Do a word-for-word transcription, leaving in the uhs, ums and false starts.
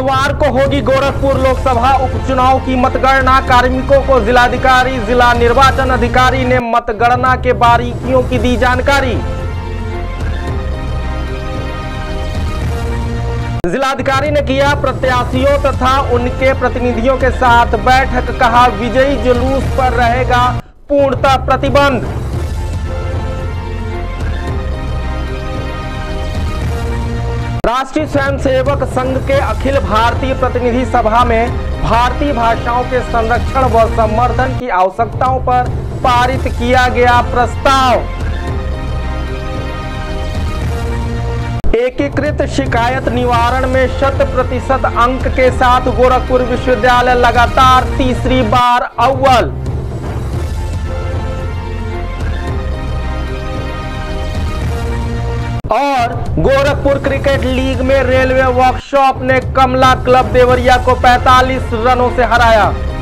बुधवार को होगी गोरखपुर लोकसभा उपचुनाव की मतगणना। कार्मिकों को जिलाधिकारी, जिला निर्वाचन अधिकारी ने मतगणना के बारीकियों की दी जानकारी। जिलाधिकारी ने किया प्रत्याशियों तथा उनके प्रतिनिधियों के साथ बैठक। कहा, विजयी जुलूस पर रहेगा पूर्णतः प्रतिबंध। राष्ट्रीय स्वयंसेवक संघ के अखिल भारतीय प्रतिनिधि सभा में भारतीय भाषाओं के संरक्षण व संवर्धन की आवश्यकताओं पर पारित किया गया प्रस्ताव। एकीकृत शिकायत निवारण में शत प्रतिशत अंक के साथ गोरखपुर विश्वविद्यालय लगातार तीसरी बार अव्वल। और गोरखपुर क्रिकेट लीग में रेलवे वर्कशॉप ने कमला क्लब देवरिया को पैंतालीस रनों से हराया।